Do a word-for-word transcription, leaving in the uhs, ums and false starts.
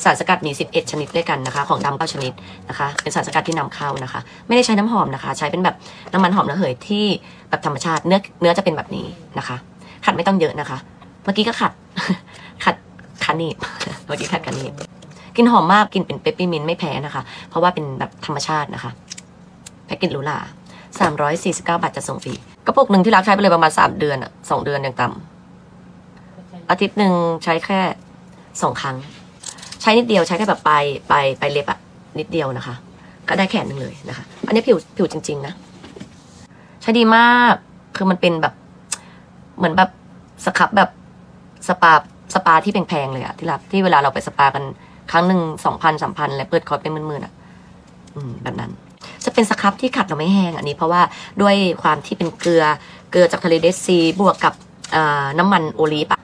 สารสกัดมีสิบเอ็ดชนิดด้วยกันนะคะของดำเก้าชนิดนะคะเป็นสารสกัดที่นำเข้านะคะไม่ได้ใช้น้ำหอมนะคะใช้เป็นแบบน้ำมันหอมระเหยที่แบบธรรมชาติเนื้อเนื้อจะเป็นแบบนี้นะคะขัดไม่ต้องเยอะนะคะเมื่อกี้ก็ขัดขัดคันนีบเมื่อกี้ขัดคันนีบกลิ่นหอมมากกลิ่นเป็นเปปเปอร์มินต์ไม่แพ้นะคะเพราะว่าเป็นแบบธรรมชาตินะคะแพ็กเกจหรูหราสามร้อยสี่สิบเก้าบาทจะส่งฟรีกระปุกหนึ่งที่รักใช้ไปเลยประมาณสามเดือนอะสองเดือนอย่างต่ำอาทิตย์หนึ่งใช้แค่สองครั้งใช้นิดเดียวใช้แค่แบบปลายปลายปลายเล็บอะนิดเดียวนะคะก็ได้แขนหนึ่งเลยนะคะอันนี้ผิวผิวจริงๆนะใช้ดีมากคือมันเป็นแบบเหมือนแบบสครับแบบสปาสปาที่แพงๆเลยอะที่รักที่เวลาเราไปสปากันครั้งหนึ่งสองพันสามพันแล้วเปิดคอร์สเป็นหมื่นๆอะอืมแบบนั้นจะเป็นสครับที่ขัดเราไม่แห้งอันนี้เพราะว่าด้วยความที่เป็นเกลือเกลือจากทะเลเดดซีบวกกับน้ำมันโอลีฟ